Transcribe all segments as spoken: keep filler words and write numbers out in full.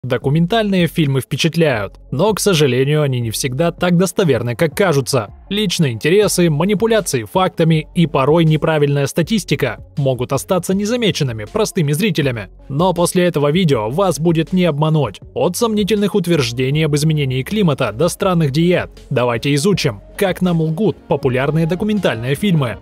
Документальные фильмы впечатляют, но, к сожалению, они не всегда так достоверны, как кажутся. Личные интересы, манипуляции фактами и порой неправильная статистика могут остаться незамеченными простыми зрителями. Но после этого видео вас будет не обмануть. От сомнительных утверждений об изменении климата до странных диет. Давайте изучим, как нам лгут популярные документальные фильмы.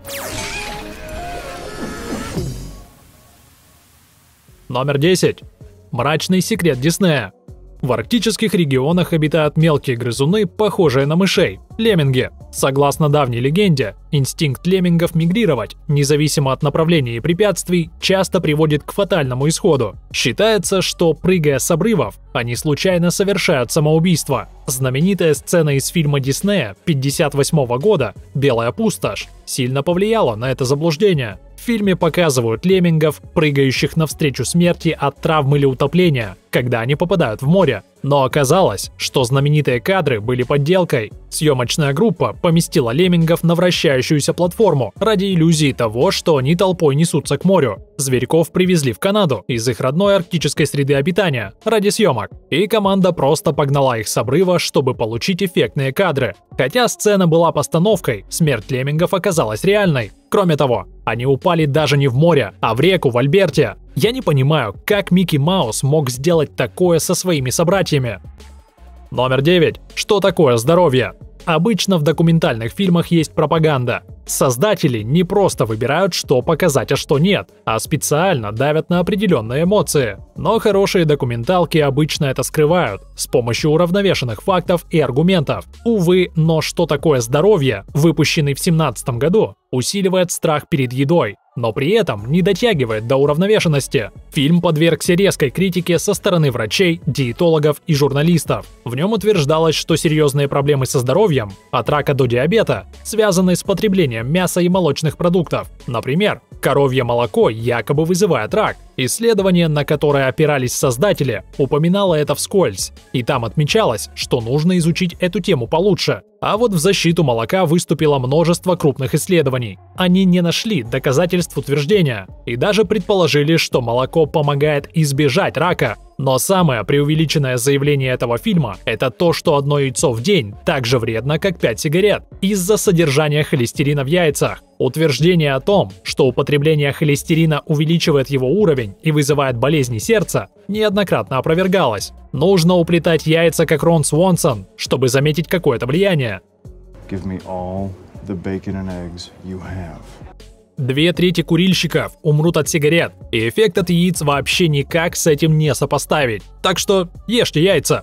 Номер десять. Мрачный секрет Диснея. В арктических регионах обитают мелкие грызуны, похожие на мышей – лемминги. Согласно давней легенде, инстинкт леммингов мигрировать, независимо от направления и препятствий, часто приводит к фатальному исходу. Считается, что, прыгая с обрывов, они случайно совершают самоубийство. Знаменитая сцена из фильма Диснея пятьдесят восьмого года «Белая пустошь» сильно повлияла на это заблуждение. В фильме показывают леммингов, прыгающих навстречу смерти от травм или утопления, когда они попадают в море. Но оказалось, что знаменитые кадры были подделкой. Съемочная группа поместила леммингов на вращающуюся платформу ради иллюзии того, что они толпой несутся к морю. Зверьков привезли в Канаду из их родной арктической среды обитания ради съемок. И команда просто погнала их с обрыва, чтобы получить эффектные кадры. Хотя сцена была постановкой, смерть леммингов оказалась реальной. Кроме того, они упали даже не в море, а в реку в Альберте. Я не понимаю, как Микки Маус мог сделать такое со своими собратьями. Номер девять. Что такое здоровье? Обычно в документальных фильмах есть пропаганда. Создатели не просто выбирают, что показать, а что нет, а специально давят на определенные эмоции. Но хорошие документалки обычно это скрывают с помощью уравновешенных фактов и аргументов. Увы, но «Что такое здоровье», выпущенный в семнадцатом году, усиливает страх перед едой, но при этом не дотягивает до уравновешенности. Фильм подвергся резкой критике со стороны врачей, диетологов и журналистов. В нем утверждалось, что серьезные проблемы со здоровьем, от рака до диабета, связаны с потреблением мяса и молочных продуктов. Например, коровье молоко якобы вызывает рак. Исследование, на которое опирались создатели, упоминало это вскользь, и там отмечалось, что нужно изучить эту тему получше. А вот в защиту молока выступило множество крупных исследований. Они не нашли доказательств утверждения и даже предположили, что молоко помогает избежать рака. Но самое преувеличенное заявление этого фильма – это то, что одно яйцо в день так же вредно, как пять сигарет, из-за содержания холестерина в яйцах. Утверждение о том, что употребление холестерина увеличивает его уровень и вызывает болезни сердца, неоднократно опровергалось. Нужно уплетать яйца, как Рон Свонсон, чтобы заметить какое-то влияние. Give me all the bacon and eggs you have. Две трети курильщиков умрут от сигарет, и эффект от яиц вообще никак с этим не сопоставить. Так что ешьте яйца.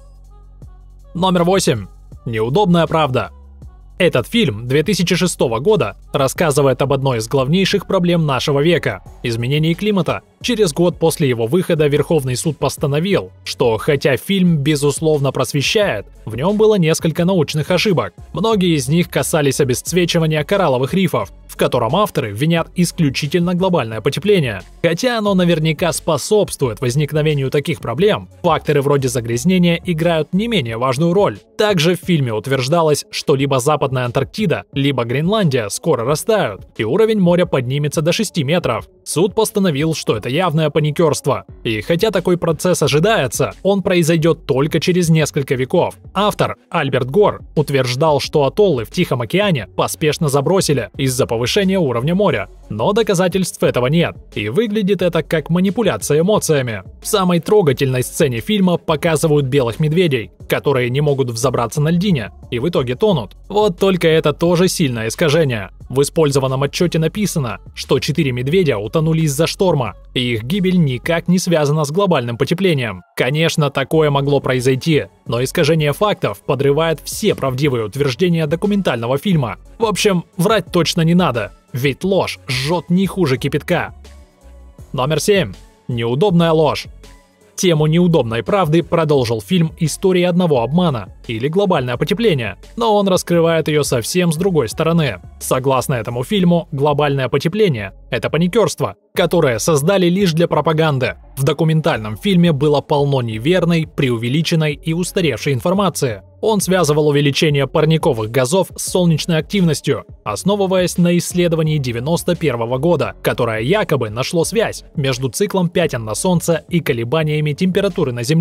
Номер восемь. Неудобная правда. Этот фильм две тысячи шестого года рассказывает об одной из главнейших проблем нашего века – изменении климата. Через год после его выхода Верховный суд постановил, что хотя фильм безусловно просвещает, в нем было несколько научных ошибок. Многие из них касались обесцвечивания коралловых рифов, в котором авторы винят исключительно глобальное потепление. Хотя оно наверняка способствует возникновению таких проблем, факторы вроде загрязнения играют не менее важную роль. Также в фильме утверждалось, что либо Западная Антарктида, либо Гренландия скоро растают, и уровень моря поднимется до шести метров. Суд постановил, что это явное паникерство. И хотя такой процесс ожидается, он произойдет только через несколько веков. Автор Альберт Гор утверждал, что атоллы в Тихом океане поспешно забросили из-за повышения уровня моря. Но доказательств этого нет, и выглядит это как манипуляция эмоциями. В самой трогательной сцене фильма показывают белых медведей, которые не могут взобраться на льдине и в итоге тонут. Вот только это тоже сильное искажение. В использованном отчете написано, что четыре медведя утонули из-за шторма, и их гибель никак не связана с глобальным потеплением. Конечно, такое могло произойти, но искажение фактов подрывает все правдивые утверждения документального фильма. В общем, врать точно не надо, ведь ложь жжет не хуже кипятка. Номер семь. Неудобная ложь. Тему неудобной правды продолжил фильм «История одного обмана» или «Глобальное потепление», но он раскрывает ее совсем с другой стороны. Согласно этому фильму, глобальное потепление – это паникерство, которое создали лишь для пропаганды. В документальном фильме было полно неверной, преувеличенной и устаревшей информации. Он связывал увеличение парниковых газов с солнечной активностью, основываясь на исследовании девяносто первого года, которое якобы нашло связь между циклом пятен на Солнце и колебаниями температуры на Земле.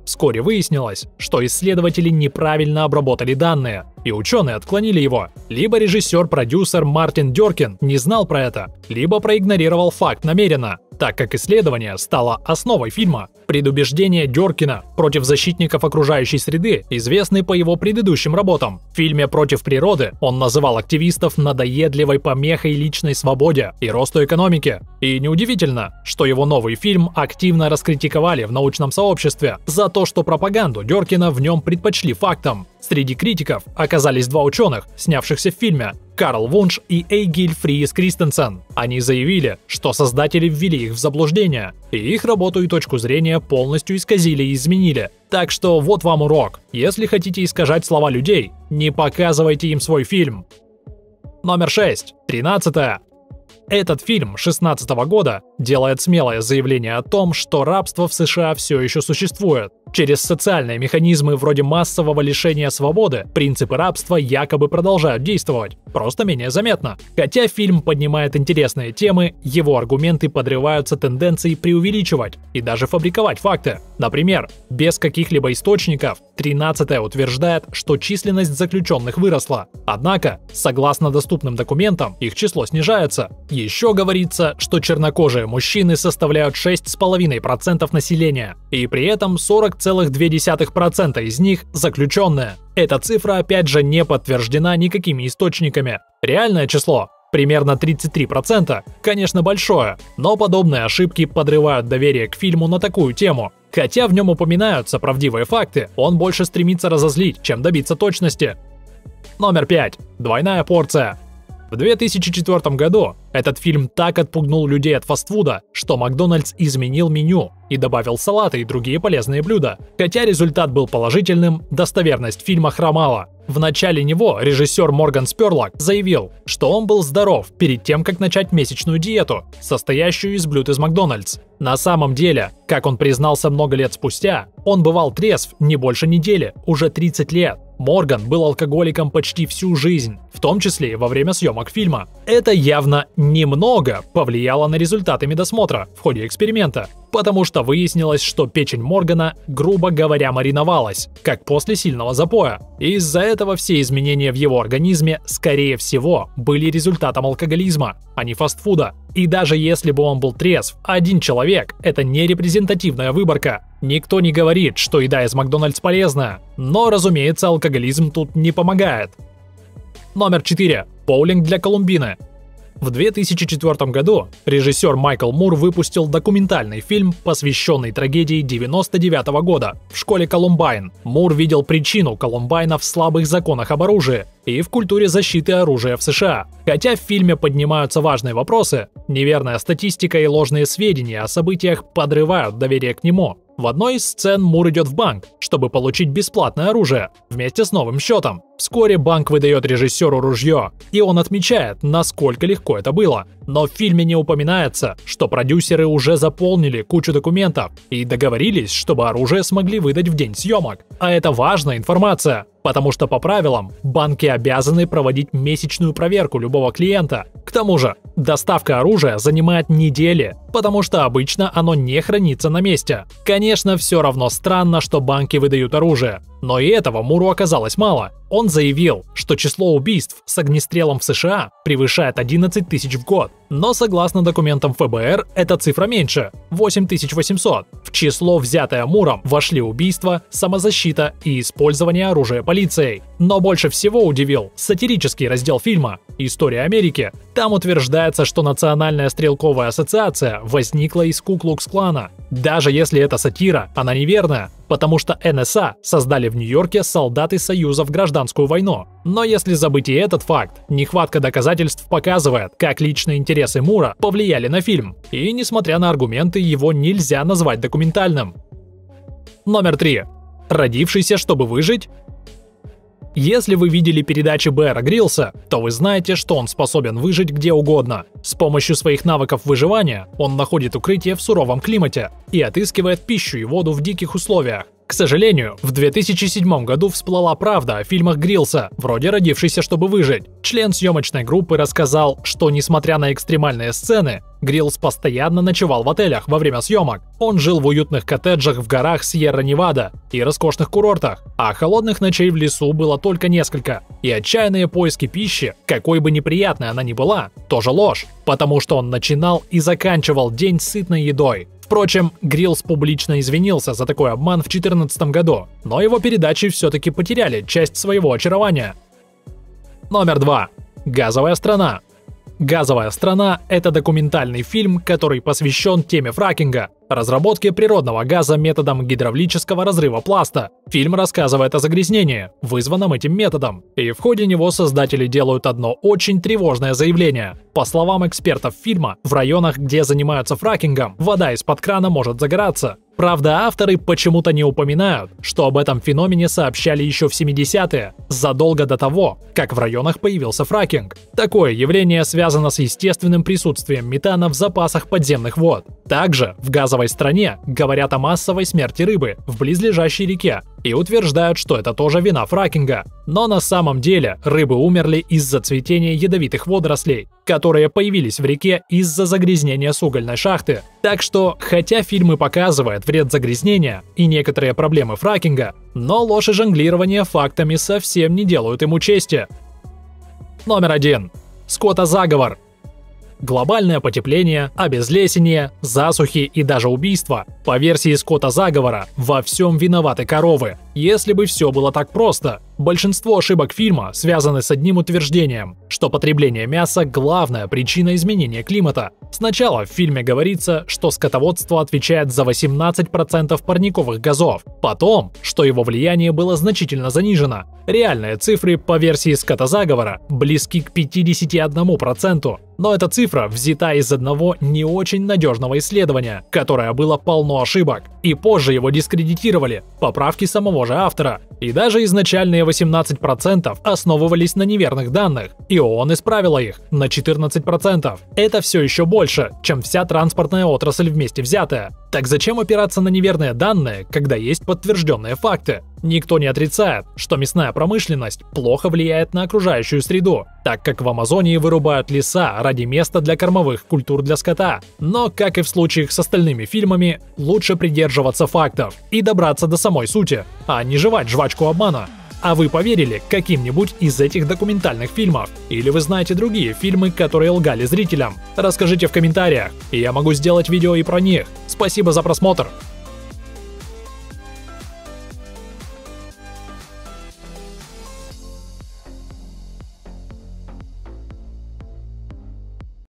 Вскоре выяснилось, что исследователи неправильно обработали данные, и ученые отклонили его. Либо режиссер-продюсер Мартин Дёркин не знал про это, либо проигнорировал факт намеренно, так как исследование стало основой фильма. Предубеждения Дёркина против защитников окружающей среды известны по его предыдущим работам. В фильме «Против природы» он называл активистов надоедливой помехой личной свободе и росту экономики. И неудивительно, что его новый фильм активно раскритиковали в научном сообществе за то, что пропаганду Дёркина в нем предпочли фактам. Среди критиков оказались два ученых, снявшихся в фильме – Карл Вунш и Эйгиль Фриис Кристенсен. Они заявили, что создатели ввели их в заблуждение, и их работу и точку зрения полностью исказили и изменили. Так что вот вам урок. Если хотите искажать слова людей, не показывайте им свой фильм. Номер шесть. тринадцатое. Этот фильм шестнадцатого года делает смелое заявление о том, что рабство в США все еще существует. Через социальные механизмы вроде массового лишения свободы принципы рабства якобы продолжают действовать, просто менее заметно. Хотя фильм поднимает интересные темы, его аргументы подрываются тенденцией преувеличивать и даже фабриковать факты. Например, без каких-либо источников тринадцатое утверждает, что численность заключенных выросла. Однако, согласно доступным документам, их число снижается. Еще говорится, что чернокожие мужчины составляют шесть целых пять десятых процента населения, и при этом сорок целых две десятых процента из них заключенные. Эта цифра опять же не подтверждена никакими источниками. Реальное число примерно тридцать три процента, конечно, большое, но подобные ошибки подрывают доверие к фильму на такую тему. Хотя в нем упоминаются правдивые факты, он больше стремится разозлить, чем добиться точности. Номер пять. Двойная порция. В две тысячи четвёртом году этот фильм так отпугнул людей от фастфуда, что Макдональдс изменил меню и добавил салаты и другие полезные блюда. Хотя результат был положительным, достоверность фильма хромала. В начале него режиссер Морган Сперлок заявил, что он был здоров перед тем, как начать месячную диету, состоящую из блюд из Макдональдс. На самом деле, как он признался много лет спустя, он бывал трезв не больше недели, уже тридцать лет. Морган был алкоголиком почти всю жизнь, в том числе и во время съемок фильма. Это явно немного повлияло на результаты медосмотра в ходе эксперимента, потому что выяснилось, что печень Моргана, грубо говоря, мариновалась, как после сильного запоя. Из-за этого все изменения в его организме, скорее всего, были результатом алкоголизма, а не фастфуда. И даже если бы он был трезв, один человек – это не репрезентативная выборка. Никто не говорит, что еда из Макдональдс полезная, но, разумеется, алкоголизм тут не помогает. Номер четыре. Боулинг для Колумбины. В две тысячи четвёртом году режиссер Майкл Мур выпустил документальный фильм, посвященный трагедии девяносто девятого года в школе Колумбайн. Мур видел причину Колумбайна в слабых законах об оружии и в культуре защиты оружия в США. Хотя в фильме поднимаются важные вопросы, неверная статистика и ложные сведения о событиях подрывают доверие к нему. В одной из сцен Мур идет в банк, чтобы получить бесплатное оружие, вместе с новым счетом. Вскоре банк выдает режиссеру ружье, и он отмечает, насколько легко это было. Но в фильме не упоминается, что продюсеры уже заполнили кучу документов и договорились, чтобы оружие смогли выдать в день съемок. А это важная информация, потому что по правилам банки обязаны проводить месячную проверку любого клиента. К тому же, доставка оружия занимает недели, потому что обычно оно не хранится на месте. Конечно, все равно странно, что банки выдают оружие, но и этого Муру оказалось мало. Он заявил, что число убийств с огнестрелом в США превышает одиннадцать тысяч в год. Но согласно документам эф бэ эр, эта цифра меньше – восемь тысяч восемьсот. В число, взятое Муром, вошли убийства, самозащита и использование оружия полицией. Но больше всего удивил сатирический раздел фильма «История Америки». Там утверждается, что Национальная стрелковая ассоциация возникла из Ку-Клукс-клана. Даже если это сатира, она неверная, потому что эн эс а создали в Нью-Йорке солдаты Союза в гражданскую войну. Но если забыть и этот факт, нехватка доказательств показывает, как личные интересы Мура повлияли на фильм. И несмотря на аргументы, его нельзя назвать документальным. Номер три. Родившийся, чтобы выжить? Если вы видели передачи Бэра Гриллса, то вы знаете, что он способен выжить где угодно. С помощью своих навыков выживания он находит укрытие в суровом климате и отыскивает пищу и воду в диких условиях. К сожалению, в две тысячи седьмом году всплыла правда о фильмах Гриллса, вроде «Родившийся, чтобы выжить». Член съемочной группы рассказал, что, несмотря на экстремальные сцены, Гриллс постоянно ночевал в отелях во время съемок. Он жил в уютных коттеджах в горах Сьерра-Невада и роскошных курортах, а холодных ночей в лесу было только несколько. И отчаянные поиски пищи, какой бы неприятной она ни была, тоже ложь, потому что он начинал и заканчивал день сытной едой. Впрочем, Гриллс публично извинился за такой обман в две тысячи четырнадцатом году, но его передачи все-таки потеряли часть своего очарования. Номер два. Газовая страна. «Газовая страна» — это документальный фильм, который посвящен теме фракинга, разработке природного газа методом гидравлического разрыва пласта. Фильм рассказывает о загрязнении, вызванном этим методом, и в ходе него создатели делают одно очень тревожное заявление. По словам экспертов фильма, в районах, где занимаются фракингом, вода из-под крана может загораться. Правда, авторы почему-то не упоминают, что об этом феномене сообщали еще в семидесятые, задолго до того, как в районах появился фракинг. Такое явление связано с естественным присутствием метана в запасах подземных вод. Также в газовой стране говорят о массовой смерти рыбы в близлежащей реке и утверждают, что это тоже вина фракинга. Но на самом деле рыбы умерли из-за цветения ядовитых водорослей, которые появились в реке из-за загрязнения с угольной шахты. Так что, хотя фильм и показывает вред загрязнения и некоторые проблемы фракинга, но ложь и жонглирование фактами совсем не делают ему чести. Номер один. Скотозаговор. Глобальное потепление, обезлесение, засухи и даже убийства. По версии скотозаговора, во всем виноваты коровы. Если бы все было так просто. Большинство ошибок фильма связаны с одним утверждением, что потребление мяса – главная причина изменения климата. Сначала в фильме говорится, что скотоводство отвечает за восемнадцать процентов парниковых газов, потом, что его влияние было значительно занижено. Реальные цифры по версии скотозаговора близки к пятидесяти одному проценту, но эта цифра взята из одного не очень надежного исследования, которое было полно ошибок, и позже его дискредитировали, поправки самого же автора. И даже изначальные восемнадцать процентов основывались на неверных данных, и ООН исправила их на четырнадцать процентов. Это все еще больше, чем вся транспортная отрасль вместе взятая. Так зачем опираться на неверные данные, когда есть подтвержденные факты? Никто не отрицает, что мясная промышленность плохо влияет на окружающую среду, так как в Амазонии вырубают леса ради места для кормовых культур для скота. Но, как и в случаях с остальными фильмами, лучше придерживаться фактов и добраться до самой сути, а не жевать жвачку обмана. А вы поверили каким-нибудь из этих документальных фильмов? Или вы знаете другие фильмы, которые лгали зрителям? Расскажите в комментариях, и я могу сделать видео и про них. Спасибо за просмотр!